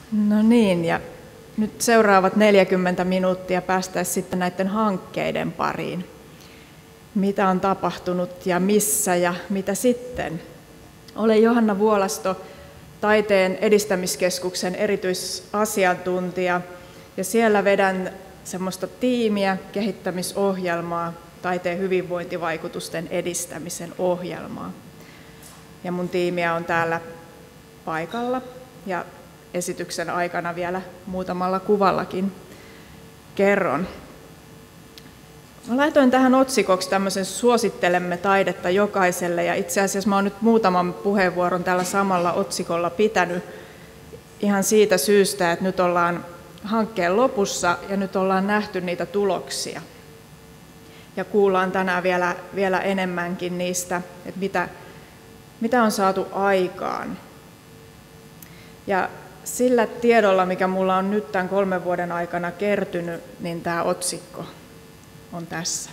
No niin, ja nyt seuraavat 40 minuuttia päästäisiin sitten näiden hankkeiden pariin. Mitä on tapahtunut ja missä ja mitä sitten? Olen Johanna Vuolasto, Taiteen edistämiskeskuksen erityisasiantuntija, ja siellä vedän semmoista tiimiä, kehittämisohjelmaa, taiteen hyvinvointivaikutusten edistämisen ohjelmaa. Ja mun tiimiä on täällä paikalla, ja esityksen aikana vielä muutamalla kuvallakin kerron. Mä laitoin tähän otsikoksi tämmöisen suosittelemme taidetta jokaiselle, ja itse asiassa mä oon nyt muutaman puheenvuoron tällä samalla otsikolla pitänyt ihan siitä syystä, että nyt ollaan hankkeen lopussa ja nyt ollaan nähty niitä tuloksia. Ja kuullaan tänään vielä enemmänkin niistä, että mitä on saatu aikaan. Ja sillä tiedolla, mikä mulla on nyt tämän 3 vuoden aikana kertynyt, niin tämä otsikko on tässä.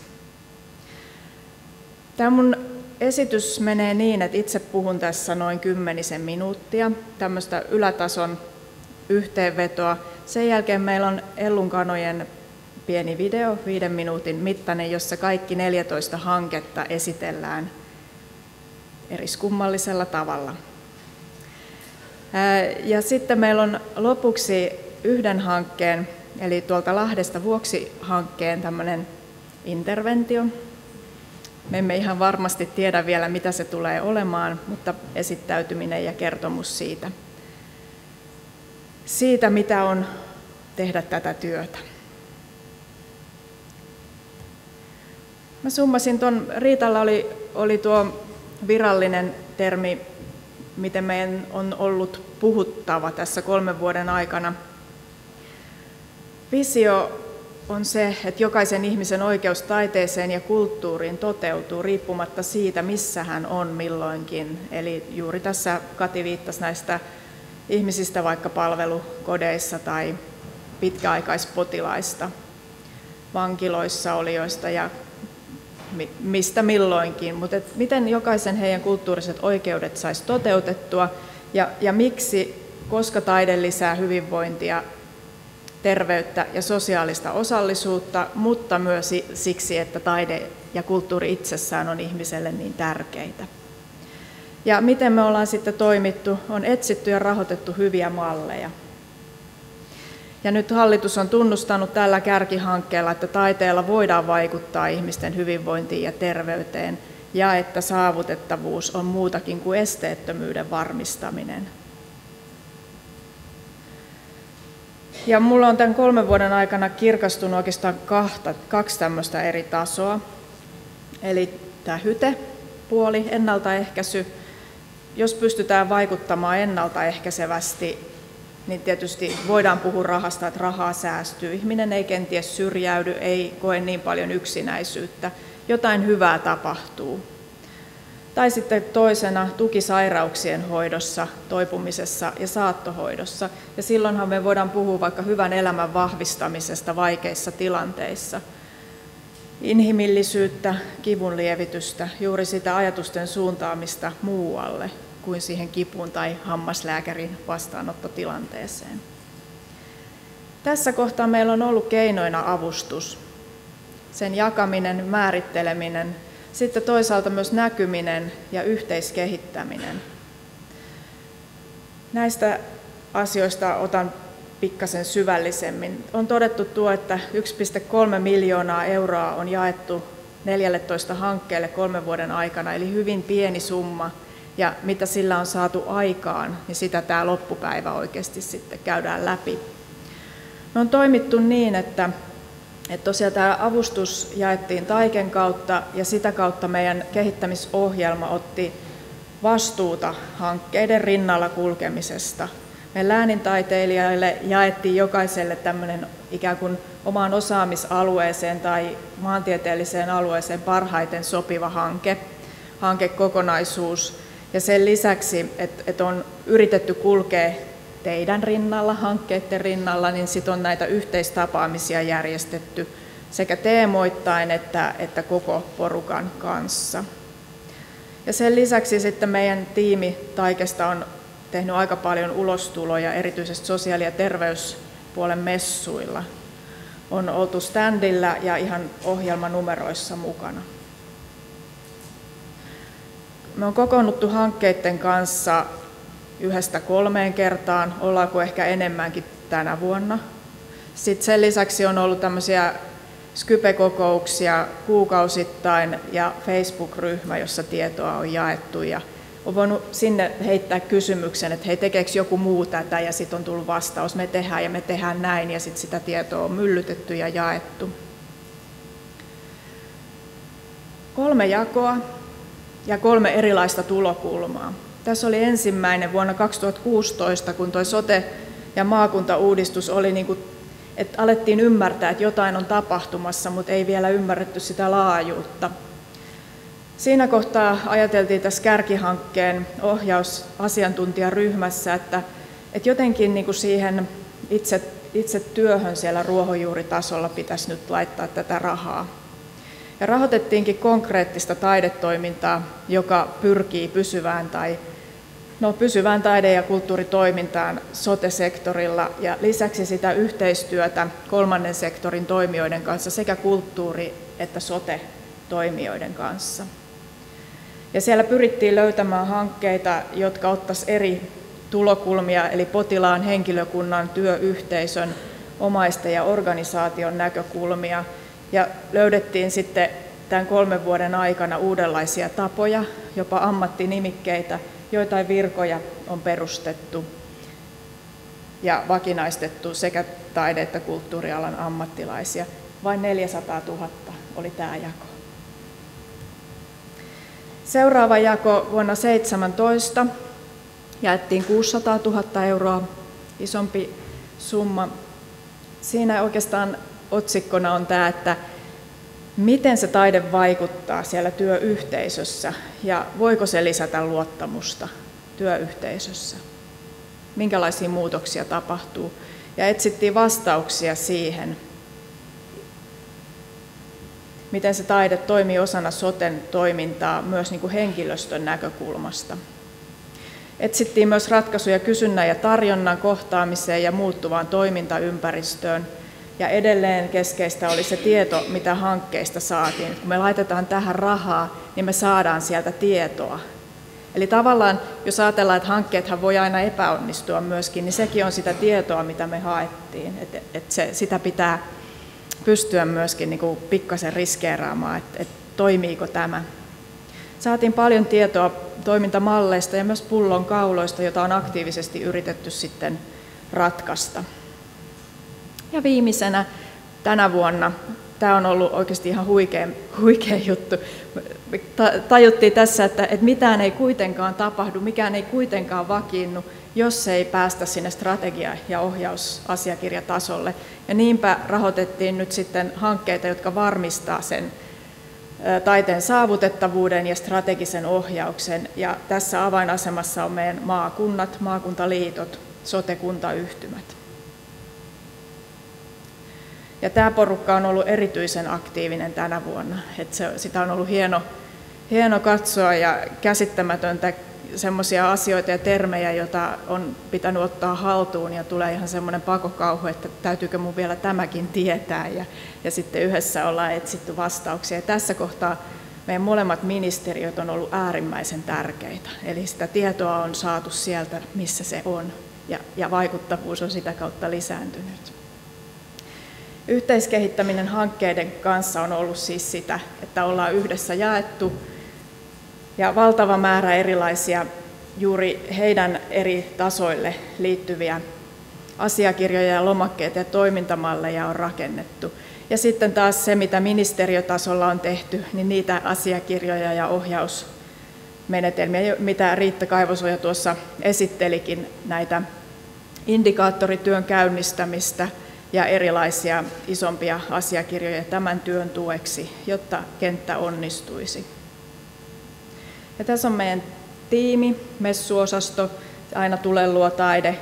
Tämä mun esitys menee niin, että itse puhun tässä noin 10 minuuttia, tämmöistä ylätason yhteenvetoa. Sen jälkeen meillä on Ellun Kanojen pieni video, 5 minuutin mittainen, jossa kaikki 14 hanketta esitellään eriskummallisella tavalla. Ja sitten meillä on lopuksi yhden hankkeen, eli tuolta Lahdesta Vuoksi-hankkeen tämmöinen interventio. Me emme ihan varmasti tiedä vielä, mitä se tulee olemaan, mutta esittäytyminen ja kertomus siitä mitä on tehdä tätä työtä. Mä summasin Riitalla oli tuo virallinen termi, miten meidän on ollut puhuttava tässä 3 vuoden aikana. Visio on se, että jokaisen ihmisen oikeus taiteeseen ja kulttuuriin toteutuu riippumatta siitä, missä hän on milloinkin. Eli juuri tässä Kati viittasi näistä ihmisistä vaikka palvelukodeissa tai pitkäaikaispotilaista, vankiloissa olijoista ja mistä milloinkin. Mutta miten jokaisen heidän kulttuuriset oikeudet saisi toteutettua ja miksi, koska taide lisää hyvinvointia, terveyttä ja sosiaalista osallisuutta, mutta myös siksi, että taide ja kulttuuri itsessään on ihmiselle niin tärkeitä. Ja miten me ollaan sitten toimittu, on etsitty ja rahoitettu hyviä malleja. Ja nyt hallitus on tunnustanut tällä kärkihankkeella, että taiteella voidaan vaikuttaa ihmisten hyvinvointiin ja terveyteen, ja että saavutettavuus on muutakin kuin esteettömyyden varmistaminen. Ja mulla on tämän 3 vuoden aikana kirkastunut oikeastaan kaksi tämmöistä eri tasoa. Eli tämä hyte-puoli, ennaltaehkäisy. Jos pystytään vaikuttamaan ennaltaehkäisevästi, niin tietysti voidaan puhua rahasta, että rahaa säästyy. Ihminen ei kenties syrjäydy, ei koe niin paljon yksinäisyyttä. Jotain hyvää tapahtuu. Tai sitten toisena tuki sairauksien hoidossa, toipumisessa ja saattohoidossa. Ja silloinhan me voidaan puhua vaikka hyvän elämän vahvistamisesta vaikeissa tilanteissa. Inhimillisyyttä, kivunlievitystä, juuri sitä ajatusten suuntaamista muualle kuin siihen kipuun tai hammaslääkärin vastaanottotilanteeseen. Tässä kohtaa meillä on ollut keinoina avustus, sen jakaminen, määritteleminen, sitten toisaalta myös näkyminen ja yhteiskehittäminen. Näistä asioista otan pikkasen syvällisemmin. On todettu tuo, että 1,3 miljoonaa euroa on jaettu 14 hankkeelle 3 vuoden aikana, eli hyvin pieni summa. Ja mitä sillä on saatu aikaan, niin sitä tämä loppupäivä oikeasti sitten käydään läpi. Me on toimittu niin, että tosiaan tämä avustus jaettiin Taiken kautta ja sitä kautta meidän kehittämisohjelma otti vastuuta hankkeiden rinnalla kulkemisesta. Me läänintaiteilijoille jaettiin jokaiselle tämmöinen ikään kuin omaan osaamisalueeseen tai maantieteelliseen alueeseen parhaiten sopiva hankekokonaisuus. Ja sen lisäksi, että on yritetty kulkea teidän rinnalla, hankkeiden rinnalla, niin sitten on näitä yhteistapaamisia järjestetty sekä teemoittain että koko porukan kanssa. Ja sen lisäksi sitten meidän tiimi Taikesta on tehnyt aika paljon ulostuloja, erityisesti sosiaali- ja terveyspuolen messuilla. On oltu standilla ja ihan ohjelmanumeroissa mukana. Me on kokoonnuttu hankkeiden kanssa 1-3 kertaan, ollaanko ehkä enemmänkin tänä vuonna. Sitten sen lisäksi on ollut tämmöisiä Skype-kokouksia kuukausittain ja Facebook-ryhmä, jossa tietoa on jaettu. Ja on voinut sinne heittää kysymyksen, että hei, tekeekö joku muu tätä, ja sitten on tullut vastaus, me tehdään näin, ja sitten sitä tietoa on myllytetty ja jaettu. 3 jakoa ja 3 erilaista tulokulmaa. Tässä oli ensimmäinen vuonna 2016, kun tuo sote- ja maakuntauudistus oli niin kuin, että alettiin ymmärtää, että jotain on tapahtumassa, mutta ei vielä ymmärretty sitä laajuutta. Siinä kohtaa ajateltiin tässä kärkihankkeen ohjausasiantuntijaryhmässä, että jotenkin niin kuin siihen itse työhön siellä ruohonjuuritasolla pitäisi nyt laittaa tätä rahaa. Ja rahoitettiinkin konkreettista taidetoimintaa, joka pyrkii pysyvään taide- ja kulttuuritoimintaan sote-sektorilla ja lisäksi sitä yhteistyötä kolmannen sektorin toimijoiden kanssa sekä kulttuuri- että sote-toimijoiden kanssa. Ja siellä pyrittiin löytämään hankkeita, jotka ottaisivat eri tulokulmia, eli potilaan, henkilökunnan, työyhteisön, omaisten ja organisaation näkökulmia. Ja löydettiin sitten tämän 3 vuoden aikana uudenlaisia tapoja, jopa ammattinimikkeitä, joitain virkoja on perustettu ja vakinaistettu sekä taide- että kulttuurialan ammattilaisia. Vain 400 000 oli tämä jako. Seuraava jako vuonna 2017 jaettiin 600 000 euroa, isompi summa. Siinä oikeastaan otsikkona on tämä, että miten se taide vaikuttaa siellä työyhteisössä ja voiko se lisätä luottamusta työyhteisössä. Minkälaisia muutoksia tapahtuu ja etsittiin vastauksia siihen, miten se taide toimii osana soten toimintaa myös niin kuin henkilöstön näkökulmasta. Etsittiin myös ratkaisuja kysynnän ja tarjonnan kohtaamiseen ja muuttuvaan toimintaympäristöön. Ja edelleen keskeistä oli se tieto, mitä hankkeista saatiin. Kun me laitetaan tähän rahaa, niin me saadaan sieltä tietoa. Eli tavallaan, jos ajatellaan, että hankkeethan voi aina epäonnistua myöskin, niin sekin on sitä tietoa, mitä me haettiin. Sitä pitää pystyä myöskin niin kuin pikkasen riskeeraamaan, että toimiiko tämä. Saatiin paljon tietoa toimintamalleista ja myös pullonkauloista, joita on aktiivisesti yritetty sitten ratkaista. Ja viimeisenä tänä vuonna, tämä on ollut oikeasti ihan huikea juttu, tajuttiin tässä, että mitään ei kuitenkaan tapahdu, mikään ei kuitenkaan vakiinnu, jos ei päästä sinne strategia- ja ohjausasiakirjatasolle. Ja niinpä rahoitettiin nyt sitten hankkeita, jotka varmistaa sen taiteen saavutettavuuden ja strategisen ohjauksen. Ja tässä avainasemassa on meidän maakunnat, maakuntaliitot, sote-kuntayhtymät. Ja tämä porukka on ollut erityisen aktiivinen tänä vuonna. Sitä on ollut hieno katsoa ja käsittämätöntä semmoisia asioita ja termejä, joita on pitänyt ottaa haltuun ja tulee ihan semmoinen pakokauhu, että täytyykö mun vielä tämäkin tietää ja sitten yhdessä ollaan etsitty vastauksia. Ja tässä kohtaa meidän molemmat ministeriöt on ollut äärimmäisen tärkeitä. Eli sitä tietoa on saatu sieltä, missä se on ja vaikuttavuus on sitä kautta lisääntynyt. Yhteiskehittäminen hankkeiden kanssa on ollut siis sitä, että ollaan yhdessä jaettu ja valtava määrä erilaisia juuri heidän eri tasoille liittyviä asiakirjoja ja lomakkeita ja toimintamalleja on rakennettu. Ja sitten taas se, mitä ministeriötasolla on tehty, niin niitä asiakirjoja ja ohjausmenetelmiä, mitä Riitta Kaivosoja tuossa esittelikin, näitä indikaattorityön käynnistämistä ja erilaisia isompia asiakirjoja tämän työn tueksi, jotta kenttä onnistuisi. Ja tässä on meidän tiimi, messuosasto, Aina Tule luo taide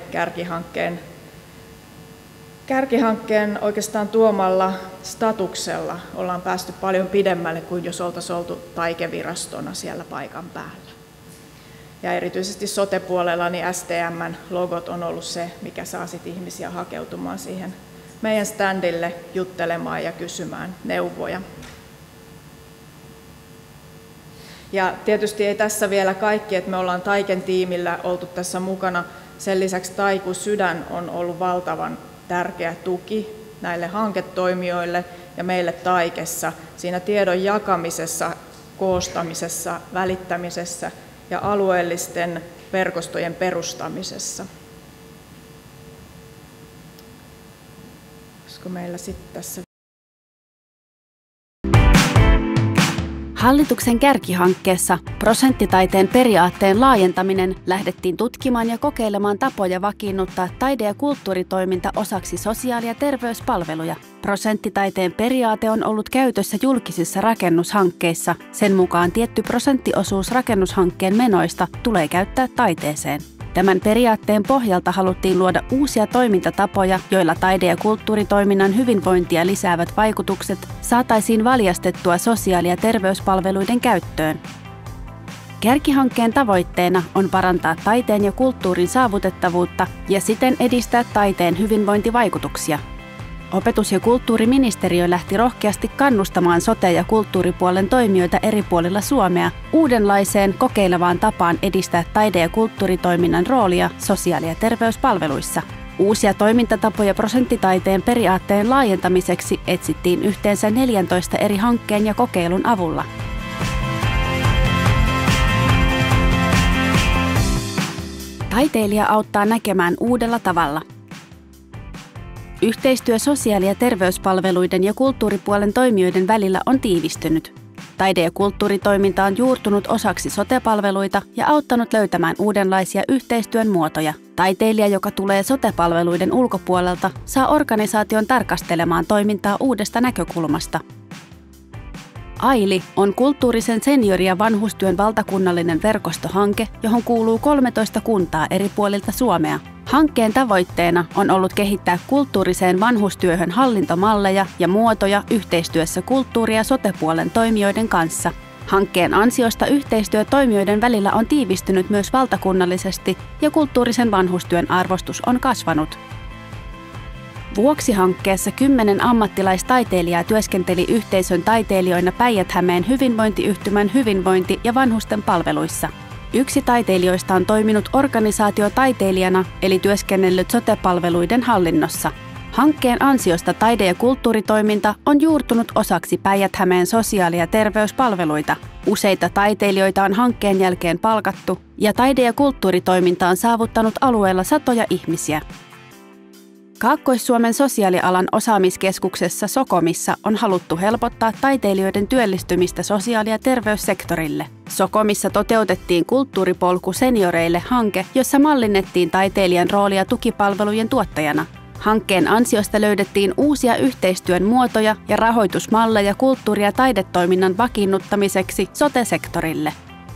kärkihankkeen oikeastaan tuomalla statuksella ollaan päästy paljon pidemmälle kuin jos oltaisiin oltu taikevirastona siellä paikan päällä. Ja erityisesti sote-puolella niin STM:n logot on ollut se, mikä saa sit ihmisiä hakeutumaan siihen meidän standille juttelemaan ja kysymään neuvoja. Ja tietysti ei tässä vielä kaikki, että me ollaan Taiken tiimillä oltu tässä mukana. Sen lisäksi Taiku Sydän on ollut valtavan tärkeä tuki näille hanketoimijoille ja meille Taikessa siinä tiedon jakamisessa, koostamisessa, välittämisessä ja alueellisten verkostojen perustamisessa. Olisiko meillä sitten tässä? Hallituksen kärkihankkeessa prosenttitaiteen periaatteen laajentaminen lähdettiin tutkimaan ja kokeilemaan tapoja vakiinnuttaa taide- ja kulttuuritoiminta osaksi sosiaali- ja terveyspalveluja. Prosenttitaiteen periaate on ollut käytössä julkisissa rakennushankkeissa. Sen mukaan tietty prosenttiosuus rakennushankkeen menoista tulee käyttää taiteeseen. Tämän periaatteen pohjalta haluttiin luoda uusia toimintatapoja, joilla taide- ja kulttuuritoiminnan hyvinvointia lisäävät vaikutukset saataisiin valjastettua sosiaali- ja terveyspalveluiden käyttöön. Kärkihankkeen tavoitteena on parantaa taiteen ja kulttuurin saavutettavuutta ja siten edistää taiteen hyvinvointivaikutuksia. Opetus- ja kulttuuriministeriö lähti rohkeasti kannustamaan sote- ja kulttuuripuolen toimijoita eri puolilla Suomea uudenlaiseen kokeilevaan tapaan edistää taide- ja kulttuuritoiminnan roolia sosiaali- ja terveyspalveluissa. Uusia toimintatapoja prosenttitaiteen periaatteen laajentamiseksi etsittiin yhteensä 14 eri hankkeen ja kokeilun avulla. Taiteilija auttaa näkemään uudella tavalla. Yhteistyö sosiaali- ja terveyspalveluiden ja kulttuuripuolen toimijoiden välillä on tiivistynyt. Taide- ja kulttuuritoiminta on juurtunut osaksi sote-palveluita ja auttanut löytämään uudenlaisia yhteistyön muotoja. Taiteilija, joka tulee sote-palveluiden ulkopuolelta, saa organisaation tarkastelemaan toimintaa uudesta näkökulmasta. AILI on kulttuurisen seniori- ja vanhustyön valtakunnallinen verkostohanke, johon kuuluu 13 kuntaa eri puolilta Suomea. Hankkeen tavoitteena on ollut kehittää kulttuuriseen vanhustyöhön hallintomalleja ja muotoja yhteistyössä kulttuuri- ja sote-puolen toimijoiden kanssa. Hankkeen ansiosta yhteistyö toimijoiden välillä on tiivistynyt myös valtakunnallisesti ja kulttuurisen vanhustyön arvostus on kasvanut. Vuoksi-hankkeessa 10 ammattilaistaiteilijaa työskenteli yhteisön taiteilijoina Päijät-Hämeen hyvinvointiyhtymän hyvinvointi- ja vanhusten palveluissa. Yksi taiteilijoista on toiminut organisaatiotaiteilijana eli työskennellyt sote-palveluiden hallinnossa. Hankkeen ansiosta taide- ja kulttuuritoiminta on juurtunut osaksi Päijät-Hämeen sosiaali- ja terveyspalveluita. Useita taiteilijoita on hankkeen jälkeen palkattu ja taide- ja kulttuuritoiminta on saavuttanut alueella satoja ihmisiä. Kaakkois-Suomen sosiaalialan osaamiskeskuksessa Sokomissa on haluttu helpottaa taiteilijoiden työllistymistä sosiaali- ja terveyssektorille. Sokomissa toteutettiin Kulttuuripolku senioreille -hanke, jossa mallinnettiin taiteilijan roolia tukipalvelujen tuottajana. Hankkeen ansiosta löydettiin uusia yhteistyön muotoja ja rahoitusmalleja kulttuuri- ja taidetoiminnan vakiinnuttamiseksi sote-sektorille.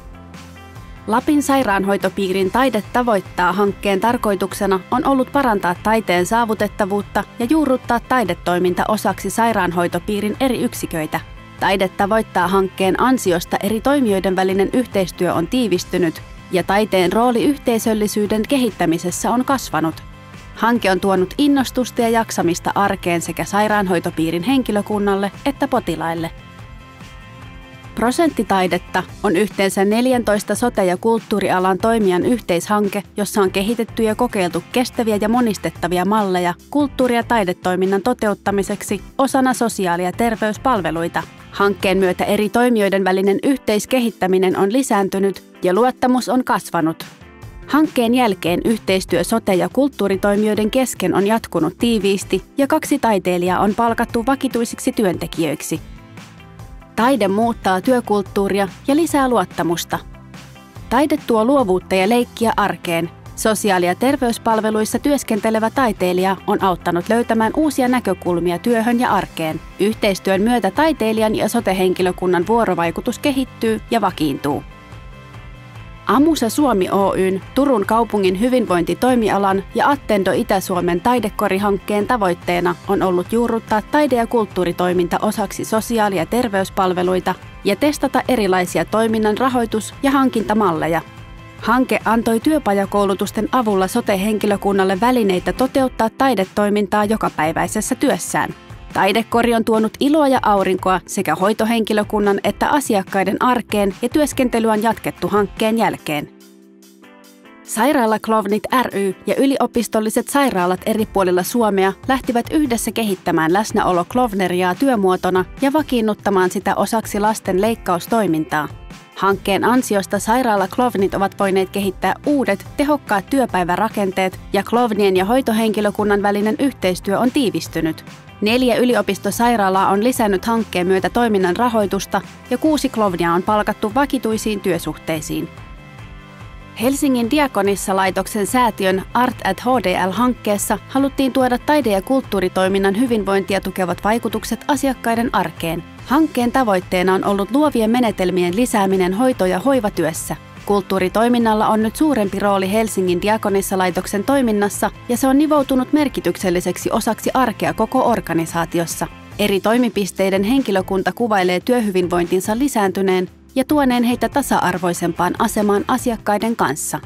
Lapin sairaanhoitopiirin Taide tavoittaa -hankkeen tarkoituksena on ollut parantaa taiteen saavutettavuutta ja juurruttaa taidetoiminta osaksi sairaanhoitopiirin eri yksiköitä. Taide tavoittaa -hankkeen ansiosta eri toimijoiden välinen yhteistyö on tiivistynyt ja taiteen rooli yhteisöllisyyden kehittämisessä on kasvanut. Hanke on tuonut innostusta ja jaksamista arkeen sekä sairaanhoitopiirin henkilökunnalle että potilaille. Prosenttitaidetta on yhteensä 14 sote- ja kulttuurialan toimijan yhteishanke, jossa on kehitetty ja kokeiltu kestäviä ja monistettavia malleja kulttuuri- ja taidetoiminnan toteuttamiseksi osana sosiaali- ja terveyspalveluita. Hankkeen myötä eri toimijoiden välinen yhteiskehittäminen on lisääntynyt ja luottamus on kasvanut. Hankkeen jälkeen yhteistyö sote- ja kulttuuritoimijoiden kesken on jatkunut tiiviisti ja 2 taiteilijaa on palkattu vakituisiksi työntekijöiksi. Taide muuttaa työkulttuuria ja lisää luottamusta. Taide tuo luovuutta ja leikkiä arkeen. Sosiaali- ja terveyspalveluissa työskentelevä taiteilija on auttanut löytämään uusia näkökulmia työhön ja arkeen. Yhteistyön myötä taiteilijan ja sote-henkilökunnan vuorovaikutus kehittyy ja vakiintuu. Amusa Suomi Oyn, Turun kaupungin hyvinvointitoimialan ja Attendo Itä-Suomen taidekorihankkeen tavoitteena on ollut juurruttaa taide- ja kulttuuritoiminta osaksi sosiaali- ja terveyspalveluita ja testata erilaisia toiminnan rahoitus- ja hankintamalleja. Hanke antoi työpajakoulutusten avulla sote-henkilökunnalle välineitä toteuttaa taidetoimintaa jokapäiväisessä työssään. Taidekori on tuonut iloa ja aurinkoa sekä hoitohenkilökunnan että asiakkaiden arkeen ja työskentely on jatkettu hankkeen jälkeen. Sairaalaklovnit ry ja yliopistolliset sairaalat eri puolilla Suomea lähtivät yhdessä kehittämään läsnäoloklovneriaa työmuotona ja vakiinnuttamaan sitä osaksi lasten leikkaustoimintaa. Hankkeen ansiosta sairaalaklovnit ovat voineet kehittää uudet, tehokkaat työpäivärakenteet ja klovnien ja hoitohenkilökunnan välinen yhteistyö on tiivistynyt. 4 yliopistosairaalaa on lisännyt hankkeen myötä toiminnan rahoitusta ja 6 klovnia on palkattu vakituisiin työsuhteisiin. Helsingin Diakonissalaitoksen säätiön Art at HDL-hankkeessa haluttiin tuoda taide- ja kulttuuritoiminnan hyvinvointia tukevat vaikutukset asiakkaiden arkeen. Hankkeen tavoitteena on ollut luovien menetelmien lisääminen hoito- ja hoivatyössä. Kulttuuritoiminnalla on nyt suurempi rooli Helsingin Diakonissalaitoksen toiminnassa ja se on nivoutunut merkitykselliseksi osaksi arkea koko organisaatiossa. Eri toimipisteiden henkilökunta kuvailee työhyvinvointinsa lisääntyneen ja tuoneen heitä tasa-arvoisempaan asemaan asiakkaiden kanssa.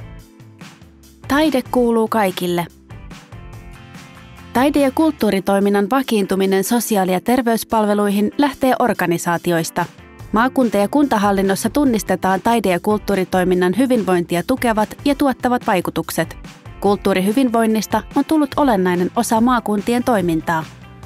Taide kuuluu kaikille. Taide- ja kulttuuritoiminnan vakiintuminen sosiaali- ja terveyspalveluihin lähtee organisaatioista. Maakunta- ja kuntahallinnossa tunnistetaan taide- ja kulttuuritoiminnan hyvinvointia tukevat ja tuottavat vaikutukset. Kulttuurihyvinvoinnista on tullut olennainen osa maakuntien toimintaa.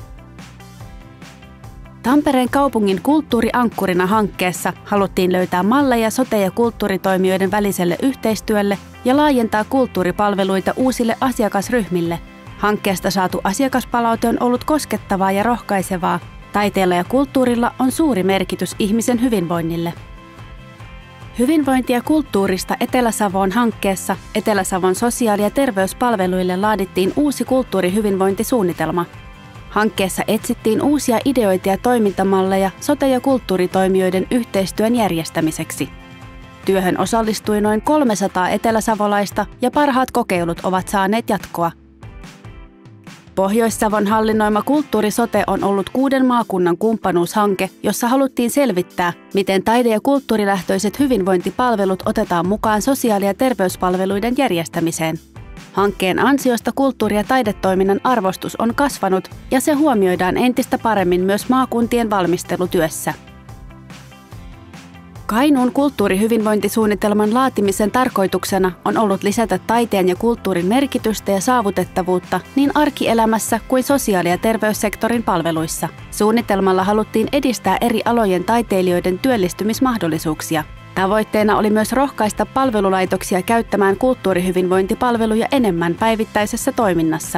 Tampereen kaupungin kulttuuriankkurina hankkeessa haluttiin löytää malleja sote- ja kulttuuritoimijoiden väliselle yhteistyölle ja laajentaa kulttuuripalveluita uusille asiakasryhmille. Hankkeesta saatu asiakaspalaute on ollut koskettavaa ja rohkaisevaa. Taiteella ja kulttuurilla on suuri merkitys ihmisen hyvinvoinnille. Hyvinvointi- ja kulttuurista Etelä-Savoon hankkeessa Etelä-Savon sosiaali- ja terveyspalveluille laadittiin uusi kulttuurihyvinvointisuunnitelma. Hankkeessa etsittiin uusia ideoita ja toimintamalleja sote- ja kulttuuritoimijoiden yhteistyön järjestämiseksi. Työhön osallistui noin 300 eteläsavolaista ja parhaat kokeilut ovat saaneet jatkoa. Pohjois-Savon hallinnoima Kulttuurisote on ollut 6 maakunnan kumppanuushanke, jossa haluttiin selvittää, miten taide- ja kulttuurilähtöiset hyvinvointipalvelut otetaan mukaan sosiaali- ja terveyspalveluiden järjestämiseen. Hankkeen ansiosta kulttuuri- ja taidetoiminnan arvostus on kasvanut ja se huomioidaan entistä paremmin myös maakuntien valmistelutyössä. Kainuun kulttuurihyvinvointisuunnitelman laatimisen tarkoituksena on ollut lisätä taiteen ja kulttuurin merkitystä ja saavutettavuutta niin arkielämässä kuin sosiaali- ja terveyssektorin palveluissa. Suunnitelmalla haluttiin edistää eri alojen taiteilijoiden työllistymismahdollisuuksia. Tavoitteena oli myös rohkaista palvelulaitoksia käyttämään kulttuurihyvinvointipalveluja enemmän päivittäisessä toiminnassa.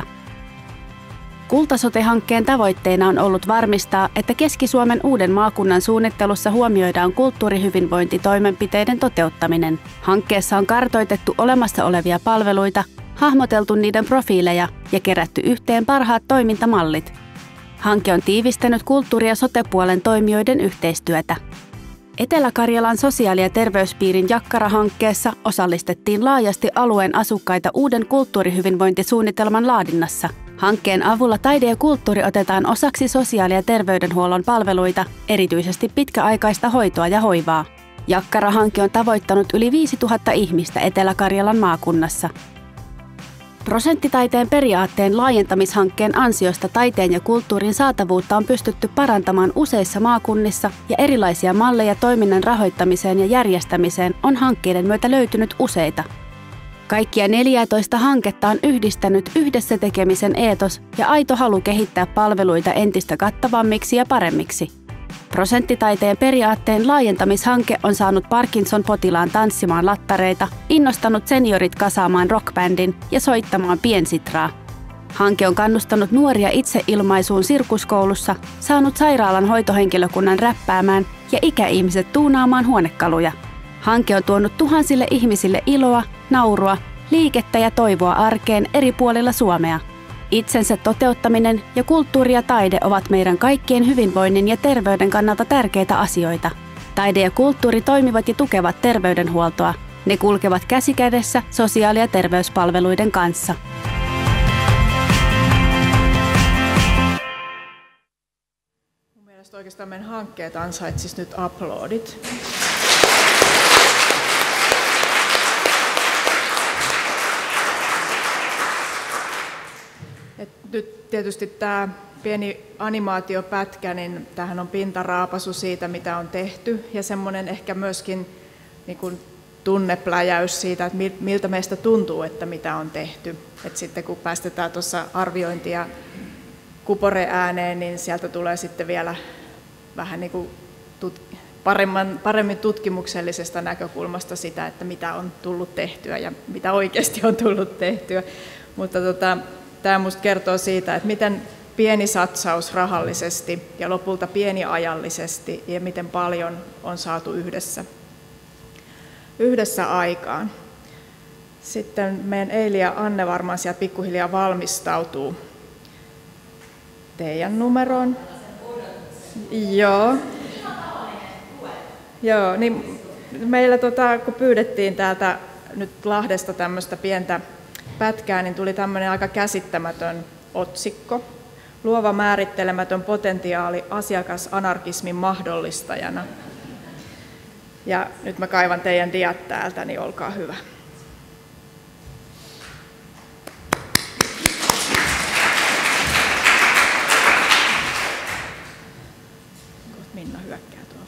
Kultasote-hankkeen tavoitteena on ollut varmistaa, että Keski-Suomen uuden maakunnan suunnittelussa huomioidaan kulttuurihyvinvointitoimenpiteiden toteuttaminen. Hankkeessa on kartoitettu olemassa olevia palveluita, hahmoteltu niiden profiileja ja kerätty yhteen parhaat toimintamallit. Hanke on tiivistänyt kulttuuri- ja sote-puolen toimijoiden yhteistyötä. Etelä-Karjalan sosiaali- ja terveyspiirin Jakkara-hankkeessa osallistettiin laajasti alueen asukkaita uuden kulttuurihyvinvointisuunnitelman laadinnassa. Hankkeen avulla taide ja kulttuuri otetaan osaksi sosiaali- ja terveydenhuollon palveluita, erityisesti pitkäaikaista hoitoa ja hoivaa. Jakkara-hanke on tavoittanut yli 5000 ihmistä Etelä-Karjalan maakunnassa. Prosenttitaiteen periaatteen laajentamishankkeen ansiosta taiteen ja kulttuurin saatavuutta on pystytty parantamaan useissa maakunnissa ja erilaisia malleja toiminnan rahoittamiseen ja järjestämiseen on hankkeiden myötä löytynyt useita. Kaikkia 14 hanketta on yhdistänyt yhdessä tekemisen eetos ja aito halu kehittää palveluita entistä kattavammiksi ja paremmiksi. Prosenttitaiteen periaatteen laajentamishanke on saanut Parkinson-potilaan tanssimaan lattareita, innostanut seniorit kasaamaan rockbändin ja soittamaan piensitraa. Hanke on kannustanut nuoria itseilmaisuun sirkuskoulussa, saanut sairaalan hoitohenkilökunnan räppäämään ja ikäihmiset tuunaamaan huonekaluja. Hanke on tuonut tuhansille ihmisille iloa, naurua, liikettä ja toivoa arkeen eri puolilla Suomea. Itsensä toteuttaminen ja kulttuuri ja taide ovat meidän kaikkien hyvinvoinnin ja terveyden kannalta tärkeitä asioita. Taide ja kulttuuri toimivat ja tukevat terveydenhuoltoa. Ne kulkevat käsi kädessä sosiaali- ja terveyspalveluiden kanssa. Mun mielestä oikeastaan meidän hankkeet ansaitsisi nyt aplodit. Nyt tietysti tämä pieni animaatiopätkä, niin tämähän on pintaraapasu siitä, mitä on tehty, ja semmoinen ehkä myöskin niin kuin tunnepläjäys siitä, että miltä meistä tuntuu, että mitä on tehty. Et sitten kun päästetään tuossa arviointia kupore ääneen, niin sieltä tulee sitten vielä vähän niin kuin paremmin tutkimuksellisesta näkökulmasta sitä, että mitä on tullut tehtyä ja mitä oikeasti on tullut tehtyä. Mutta tämä minusta kertoo siitä, että miten pieni satsaus rahallisesti ja lopulta pieni ajallisesti ja miten paljon on saatu yhdessä aikaan. Sitten meidän Eili ja Anne varmaan siellä pikkuhiljaa valmistautuu teidän numeroon. Joo, niin meillä kun pyydettiin täältä nyt Lahdesta tämmöistä pientä pätkää, niin tuli tämmöinen aika käsittämätön otsikko. Luova määrittelemätön potentiaali asiakasanarkismin mahdollistajana. Ja nyt mä kaivan teidän diat täältä, niin olkaa hyvä. Minna hyökkää tuolta.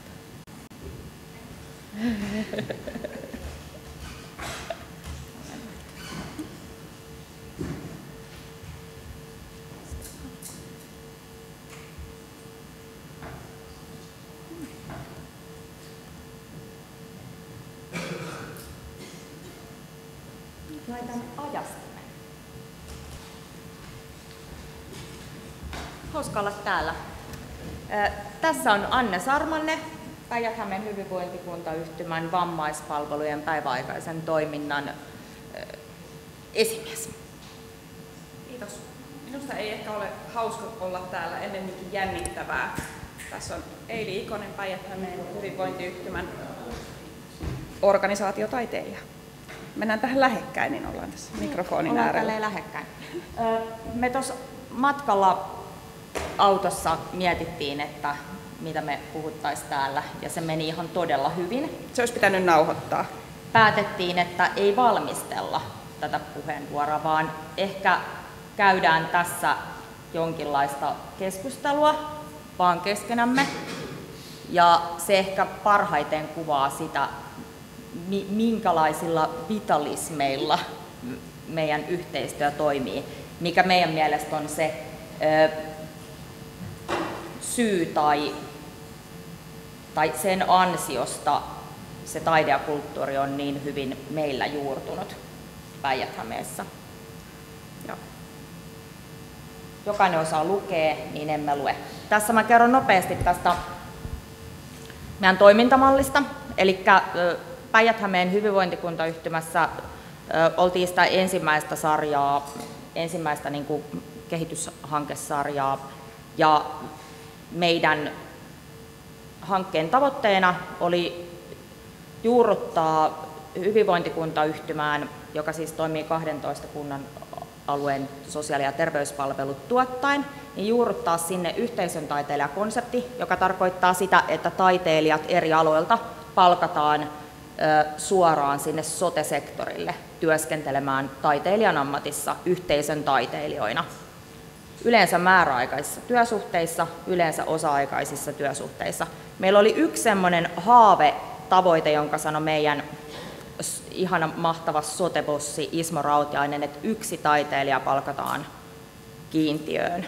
Laitan ajastimen. Hauska olla täällä. Tässä on Anne Sarmanne, Päijät-Hämeen hyvinvointikuntayhtymän vammaispalvelujen päiväaikaisen toiminnan esimies. Kiitos. Minusta ei ehkä ole hauska olla täällä, ennemminkin jännittävää. Tässä on Eili Ikonen, Päijät-Hämeen hyvinvointiyhtymän organisaatiotaiteilija. Mennään tähän lähekkäin, niin ollaan tässä mikrofonin äärellä. Ollaan lähekkäin. Me tuossa matkalla autossa mietittiin, että mitä me puhuttaisiin täällä, ja se meni ihan todella hyvin. Se olisi pitänyt nauhoittaa. Päätettiin, että ei valmistella tätä puheenvuoroa, vaan ehkä käydään tässä jonkinlaista keskustelua vaan keskenämme. Ja se ehkä parhaiten kuvaa sitä, minkälaisilla vitalismeilla meidän yhteistyö toimii, mikä meidän mielestä on se syy tai sen ansiosta se taide ja kulttuuri on niin hyvin meillä juurtunut Päijät-Hämeessä. Jokainen osaa lukea, niin emme lue. Tässä mä kerron nopeasti tästä meidän toimintamallista. Eli Päijät-Hämeen hyvinvointikuntayhtymässä oltiin sitä ensimmäistä niin kuin kehityshankesarjaa, ja meidän hankkeen tavoitteena oli juurruttaa hyvinvointikuntayhtymään, joka siis toimii 12 kunnan alueen sosiaali- ja terveyspalvelut tuottaen, niin juurruttaa sinne yhteisön taiteilijakonsepti, joka tarkoittaa sitä, että taiteilijat eri aloilta palkataan suoraan sinne sote-sektorille työskentelemään taiteilijan ammatissa yhteisön taiteilijoina. Yleensä määräaikaisissa työsuhteissa, yleensä osa-aikaisissa työsuhteissa. Meillä oli yksi semmoinen tavoite, jonka sanoi meidän ihana mahtava sote-bossi Ismo Rautiainen, että yksi taiteilija palkataan kiintiöön.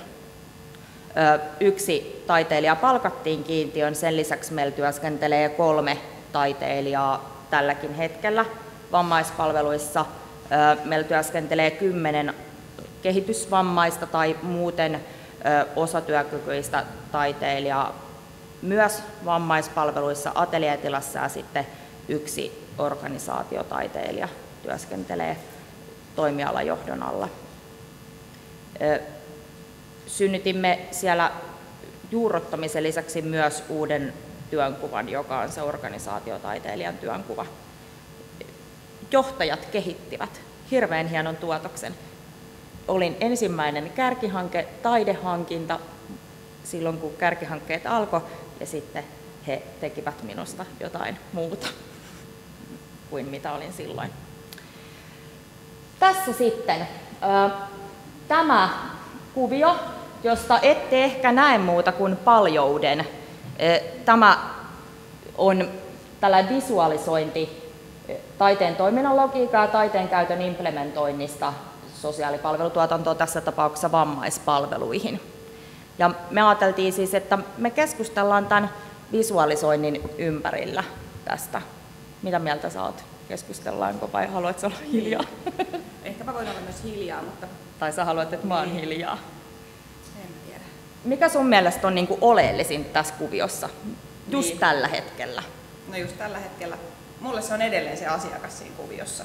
Yksi taiteilija palkattiin kiintiöön, sen lisäksi meillä työskentelee 3 taiteilijaa tälläkin hetkellä vammaispalveluissa. Meillä työskentelee 10 kehitysvammaista tai muuten osatyökykyistä taiteilijaa myös vammaispalveluissa ateljeetilassa, ja sitten 1 organisaatiotaiteilija työskentelee toimialajohdon alla. Synnytimme siellä juurruttamisen lisäksi myös uuden työnkuvan, joka on se organisaatiotaiteilijan työnkuva. Johtajat kehittivät hirveän hienon tuotoksen. Olin ensimmäinen kärkihanke, taidehankinta, silloin kun kärkihankkeet alkoi, ja sitten he tekivät minusta jotain muuta kuin mitä olin silloin. Tässä sitten tämä kuvio, josta ette ehkä näe muuta kuin paljouden. Tämä on tällainen visualisointi taiteen toiminnan logiikkaa ja taiteen käytön implementoinnista sosiaalipalvelutuotantoon, tässä tapauksessa vammaispalveluihin. Ja me ajateltiin siis, että me keskustellaan tämän visualisoinnin ympärillä tästä. Mitä mieltä sä oot? Keskustellaanko vai haluatko olla hiljaa? Ehkä mä voin olla myös hiljaa, mutta... Tai sä haluat, että mä oon hiljaa? En tiedä. Mikä sun mielestä on niinku oleellisin tässä kuviossa just Niin. tällä hetkellä? No just tällä hetkellä. Mulle se on edelleen se asiakas siinä kuviossa.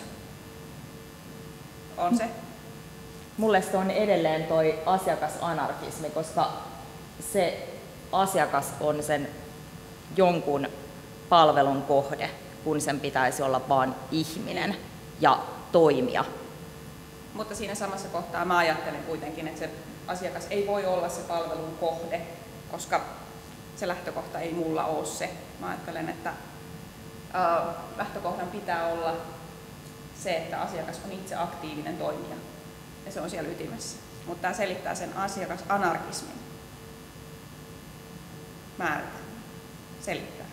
On se. Mulle se on edelleen toi asiakasanarkismi, koska se asiakas on sen jonkun palvelun kohde, kun sen pitäisi olla vain ihminen ja toimija. Mutta siinä samassa kohtaa mä ajattelen kuitenkin, että se asiakas ei voi olla se palvelun kohde, koska se lähtökohta ei mulla ole se. Mä ajattelen, että lähtökohdan pitää olla se, että asiakas on itse aktiivinen toimija. Ja se on siellä ytimessä. Mutta tämä selittää sen asiakasanarkismin. Määritä. Selittää.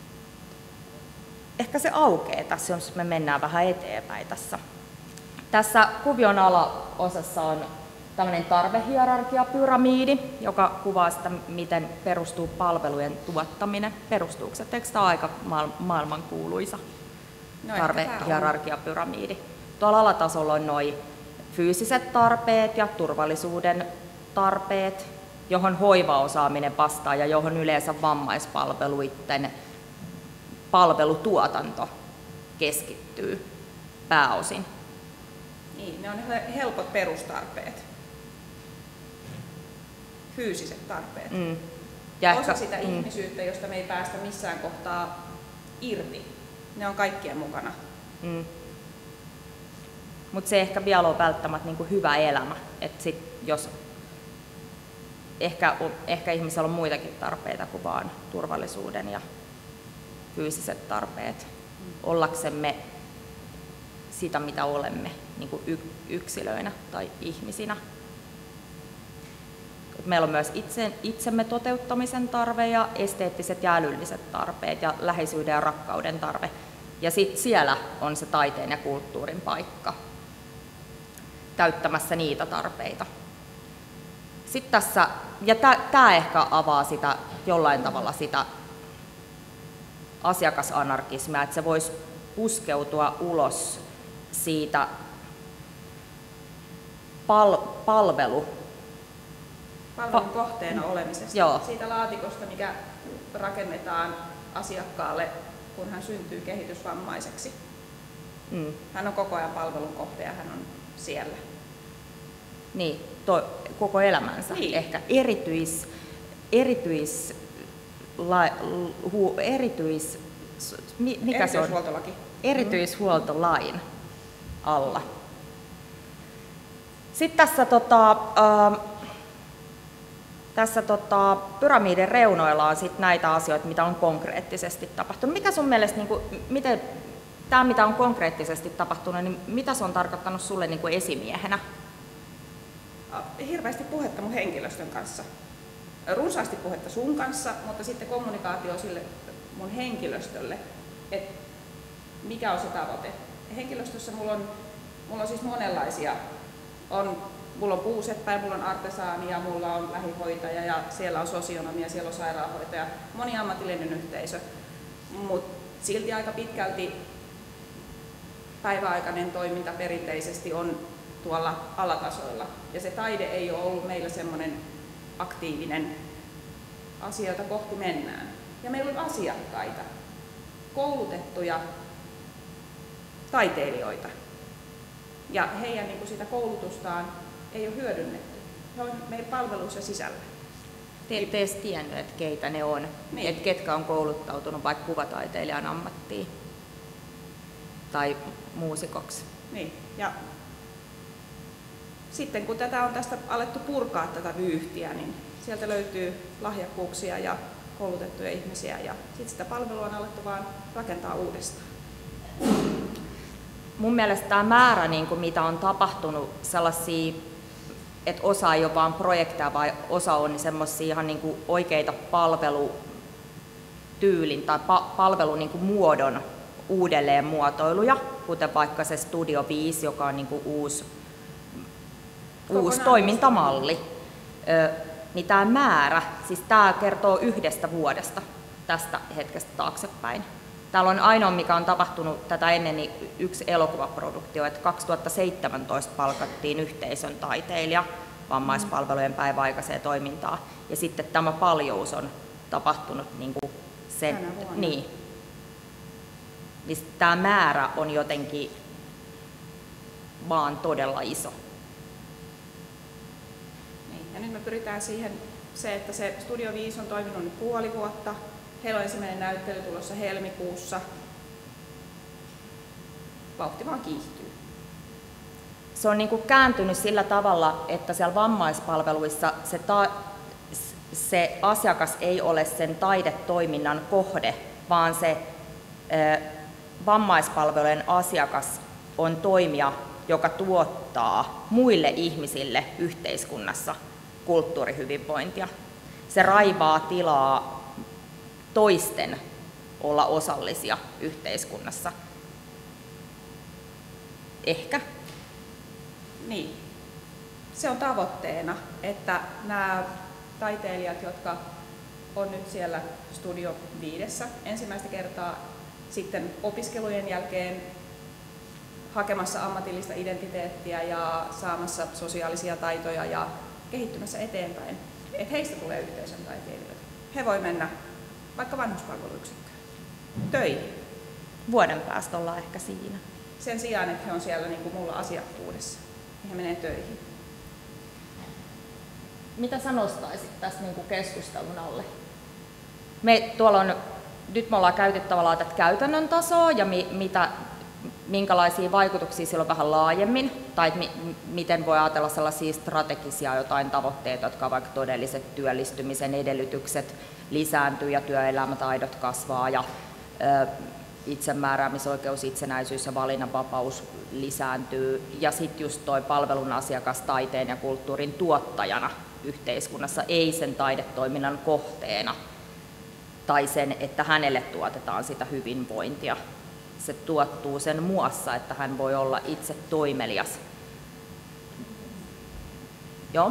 Ehkä se aukeaa tässä, jos me mennään vähän eteenpäin tässä. Tässä kuvion alaosassa on tämmöinen tarvehierarkiapyramiidi, joka kuvaa sitä, miten perustuu palvelujen tuottaminen. Perustuuko se? Eikö tämä aika maailmankuuluisa tarvehierarkiapyramiidi? Tuolla alatasolla on nuo fyysiset tarpeet ja turvallisuuden tarpeet, johon hoivaosaaminen vastaa ja johon yleensä vammaispalveluiden palvelutuotanto keskittyy pääosin. Niin, ne on helpot perustarpeet. Fyysiset tarpeet. Ja osa ehkä, sitä ihmisyyttä, josta me ei päästä missään kohtaa irti. Ne on kaikkien mukana. Mutta se ehkä vielä on välttämättä niinku hyvä elämä. Et sit, jos ehkä ihmisellä on muitakin tarpeita kuin vaan turvallisuuden ja fyysiset tarpeet. Ollaksemme sitä, mitä olemme niinku yksilöinä tai ihmisinä. Meillä on myös itsemme toteuttamisen tarve ja esteettiset ja älylliset tarpeet ja läheisyyden ja rakkauden tarve. Ja sitten siellä on se taiteen ja kulttuurin paikka täyttämässä niitä tarpeita. Sitten tässä, ja tämä ehkä avaa sitä jollain tavalla sitä asiakasanarkismia, että se voisi puskeutua ulos siitä palvelun kohteena olemisesta. Joo. Siitä laatikosta, mikä rakennetaan asiakkaalle, kun hän syntyy kehitysvammaiseksi. Hän on koko ajan palvelun kohde ja hän on siellä. Niin, koko elämänsä. Niin. Ehkä mikä se on? Erityishuoltolaki. Erityishuoltolain alla. Sitten tässä pyramidin reunoilla on sit näitä asioita, mitä on konkreettisesti tapahtunut. Mikä sun mielestä, tämä mitä on konkreettisesti tapahtunut, niin mitä se on tarkoittanut sulle niin kuin esimiehenä? Hirveästi puhetta mun henkilöstön kanssa. Runsaasti puhetta sun kanssa, mutta sitten kommunikaatio sille mun henkilöstölle, että mikä on se tavoite. Henkilöstössä mulla on siis monenlaisia. Mulla on puuseppä, mulla on artesaania, mulla on lähihoitaja ja siellä on sosionomia, siellä on sairaanhoitaja, moniammatillinen yhteisö. Mutta silti aika pitkälti päiväaikainen toiminta perinteisesti on tuolla alatasoilla. Ja se taide ei ole ollut meillä semmoinen aktiivinen asia, jota kohti mennään. Ja meillä on asiakkaita, koulutettuja taiteilijoita. Ja heidän sitä koulutustaan ei ole hyödynnetty. He on meidän palveluissa sisällä. Te ette edes tiennyt, että keitä ne on. Niin. Että ketkä on kouluttautunut vaikka kuvataiteilijan ammattiin tai muusikoksi. Niin. Ja sitten kun tätä on tästä alettu purkaa tätä vyyhtiä, niin sieltä löytyy lahjakkuuksia ja koulutettuja ihmisiä ja sitten sitä palvelua on alettu vaan rakentaa uudestaan. Mun mielestä tämä määrä, mitä on tapahtunut sellaisia että osa ei ole vain projekteja, vaan osa on semmoisia ihan niin kuin oikeita palvelutyylin tai palvelumuodon uudelleenmuotoiluja, kuten vaikka se Studio 5, joka on niin kuin uusi toimintamalli. Niin tämä määrä, siis tämä kertoo 1 vuodesta tästä hetkestä taaksepäin. Täällä on ainoa, mikä on tapahtunut tätä ennen, niin 1 elokuvaproduktio, että 2017 palkattiin yhteisön taiteilija vammaispalvelujen päiväaikaiseen toimintaan. Ja sitten tämä paljous on tapahtunut niin kuin sen. Niin. Niin tämä määrä on jotenkin vaan todella iso. Niin. Ja nyt me pyritään siihen, että se Studio 5 on toiminut nyt puoli vuotta. Heillä on ensimmäinen näyttely tulossa helmikuussa. Vauhti vaan kiihtyy. Se on niin kuin kääntynyt sillä tavalla, että siellä vammaispalveluissa se asiakas ei ole sen taidetoiminnan kohde, vaan se vammaispalvelujen asiakas on toimija, joka tuottaa muille ihmisille yhteiskunnassa kulttuurihyvinvointia. Se raivaa tilaa toisten olla osallisia yhteiskunnassa. Ehkä. Niin. Se on tavoitteena, että nämä taiteilijat, jotka on nyt siellä Studio 5 ensimmäistä kertaa sitten opiskelujen jälkeen hakemassa ammatillista identiteettiä ja saamassa sosiaalisia taitoja ja kehittymässä eteenpäin, että heistä tulee yhteisön taiteilijoita. He voi mennä vaikka vanhuspalveluyksikköön töihin. Vuoden päästä ollaan ehkä siinä. Sen sijaan, että he on siellä niin kuin mulla asiakkuudessa, niin he menee töihin. Mitä sä nostaisit tässä niin kuin keskustelun alle? Nyt me ollaan käyty tavallaan tätä käytännön tasoa ja minkälaisia vaikutuksia sillä on vähän laajemmin, tai miten voi ajatella sellaisia strategisia jotain tavoitteita, jotka on vaikka todelliset työllistymisen edellytykset lisääntyy ja työelämätaidot kasvaa ja itsemääräämisoikeus, itsenäisyys ja valinnanvapaus lisääntyy ja sitten just toi palvelun asiakas taiteen ja kulttuurin tuottajana yhteiskunnassa, ei sen taidetoiminnan kohteena tai sen, että hänelle tuotetaan sitä hyvinvointia. Se tuottuu sen muassa, että hän voi olla itse toimelias. Joo.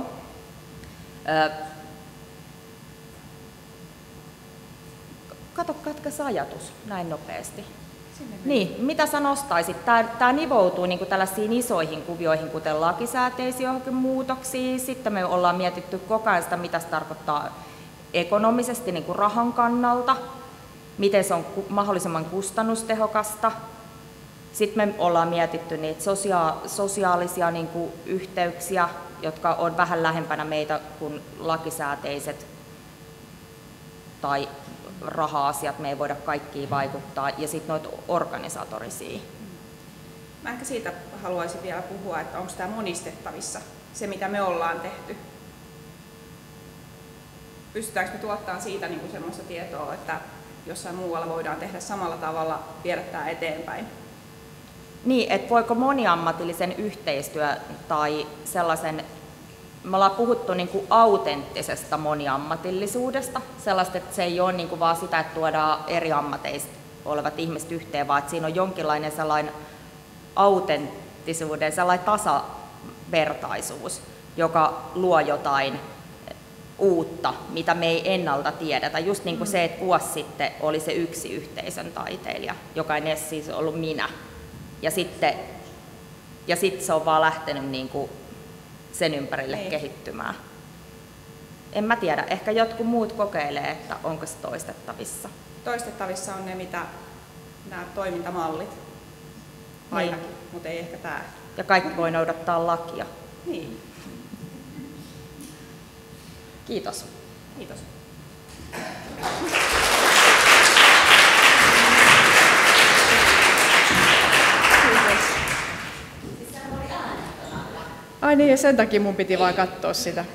Katkes ajatus näin nopeasti. Niin, mitä sä nostaisit? Tämä nivoutuu niin kuin tällaisiin isoihin kuvioihin, kuten lakisääteisiin johonkin muutoksiin. Sitten me ollaan mietitty koko ajan sitä, mitä se tarkoittaa ekonomisesti niin kuin rahan kannalta, miten se on mahdollisimman kustannustehokasta. Sitten me ollaan mietitty niitä sosiaalisia niin kuin yhteyksiä, jotka on vähän lähempänä meitä kuin lakisääteiset tai raha-asiat, me ei voida kaikkiin vaikuttaa, ja sitten noita organisatorisia. Mä ehkä siitä haluaisin vielä puhua, että onko tämä monistettavissa, se mitä me ollaan tehty. Pystytäänkö me tuottamaan siitä niin kuin sellaista tietoa, että jossain muualla voidaan tehdä samalla tavalla, viedä tämä eteenpäin? Niin, että voiko moniammatillisen yhteistyö tai sellaisen, me ollaan puhuttu niin kuin autenttisesta moniammatillisuudesta, sellaista, että se ei ole niin kuin vaan sitä, että tuodaan eri ammateista olevat ihmiset yhteen, vaan että siinä on jonkinlainen sellainen autenttisuuden, sellainen tasavertaisuus, joka luo jotain uutta, mitä me ei ennalta tiedetä. Just niin kuin se, että vuosi sitten oli se yksi yhteisön taiteilija, joka ei edes siis ollut minä. Ja sitten se on vaan lähtenyt niin kuin sen ympärille kehittymään. En mä tiedä, ehkä jotkut muut kokeilee, että onko se toistettavissa. Toistettavissa on ne, mitä nämä toimintamallit ainakin, mutta ei ehkä tämä. Ja kaikki voi noudattaa lakia. Niin. Kiitos. Kiitos. Ai niin, ja sen takia mun piti vaan katsoa sitä.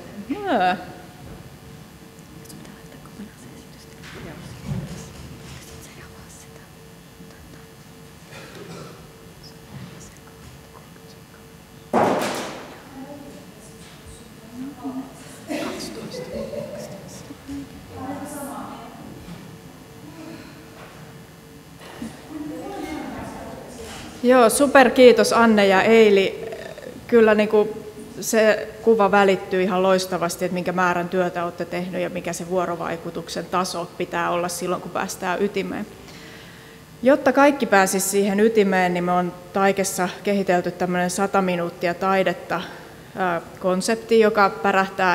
Joo, super kiitos Anne ja Eili. Kyllä niin kuin se kuva välittyy ihan loistavasti, että minkä määrän työtä olette tehnyt ja mikä se vuorovaikutuksen taso pitää olla silloin, kun päästään ytimeen. Jotta kaikki pääsisi siihen ytimeen, niin me on Taikessa kehitelty tämmöinen 100 minuuttia taidetta konsepti, joka pärähtää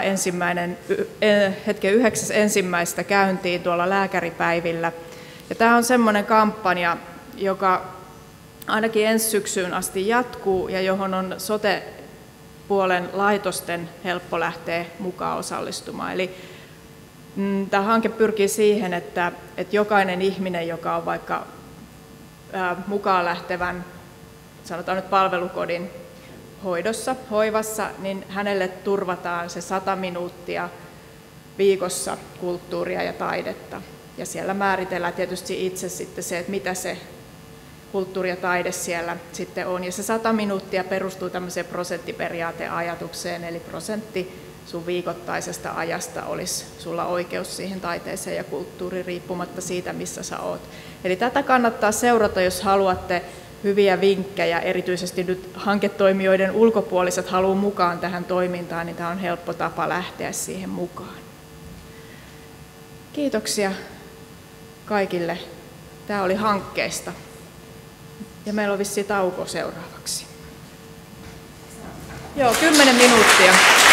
9.1. käyntiin tuolla lääkäripäivillä. Ja tämä on semmoinen kampanja, joka ainakin ensi syksyyn asti jatkuu ja johon on sote-puolen laitosten helppo lähteä mukaan osallistumaan. Eli tämä hanke pyrkii siihen, että jokainen ihminen, joka on vaikka mukaan lähtevän, sanotaan nyt palvelukodin hoidossa, hoivassa, niin hänelle turvataan se 100 minuuttia viikossa kulttuuria ja taidetta. Ja siellä määritellään tietysti itse sitten se, että mitä se kulttuuri ja taide siellä sitten on. Ja se 100 minuuttia perustuu tämmöiseen prosenttiperiaateajatukseen, eli prosentti sun viikoittaisesta ajasta olisi sulla oikeus siihen taiteeseen ja kulttuuriin riippumatta siitä, missä sä oot. Eli tätä kannattaa seurata, jos haluatte hyviä vinkkejä, erityisesti nyt hanketoimijoiden ulkopuoliset haluaa mukaan tähän toimintaan, niin tämä on helppo tapa lähteä siihen mukaan. Kiitoksia kaikille. Tämä oli hankkeesta. Ja meillä on vissiin tauko seuraavaksi. Joo, 10 minuuttia.